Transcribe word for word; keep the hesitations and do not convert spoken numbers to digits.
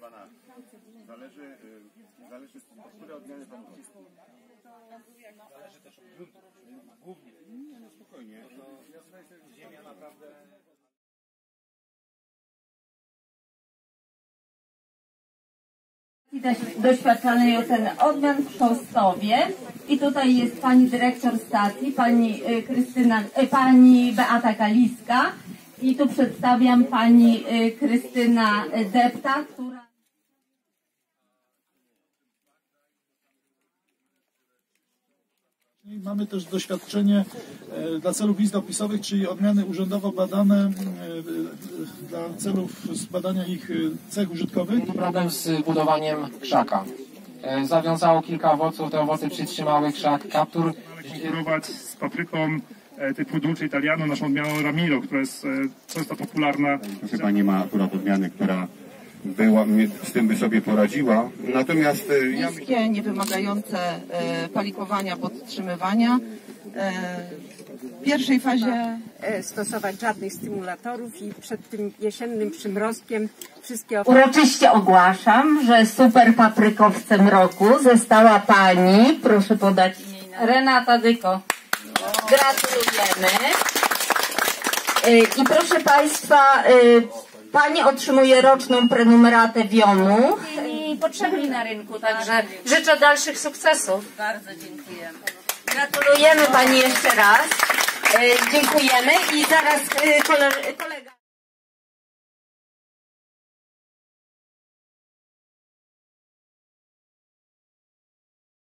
pana, zależy, zależy od której odmiany pan mówi. Zależy też od gruntu. Głównie. Nie, no spokojnie. Ziemia naprawdę... Doświadczalnej oceny odmian w Czostowie. I tutaj jest pani dyrektor stacji, pani Krystyna, pani Beata Kaliska. I tu przedstawiam pani Krystyna Depta, która... Mamy też doświadczenie e, dla celów list opisowych, czyli odmiany urzędowo badane e, dla celów zbadania ich cech użytkowych. Problem z budowaniem krzaka. E, zawiązało kilka owoców, te owoce przytrzymały krzak kaptur. Konkurować z papryką e, typu Dolce Italiano, naszą odmianą Ramiro, która jest e, często popularna. Chyba nie ma akurat odmiany, która była, z tym by sobie poradziła. Natomiast ja niskie, niewymagające e, palikowania, podtrzymywania. E, w pierwszej fazie stosować żadnych stymulatorów i przed tym jesiennym przymrozkiem wszystkie... Uroczyście ogłaszam, że super paprykowcem roku została pani, proszę podać imię, Renata Dyko. Gratulujemy. I proszę państwa, pani otrzymuje roczną prenumeratę Wionu i potrzebni na rynku, także życzę dalszych sukcesów. Bardzo dziękujemy. Gratulujemy pani jeszcze raz. Dziękujemy i zaraz koleżanki.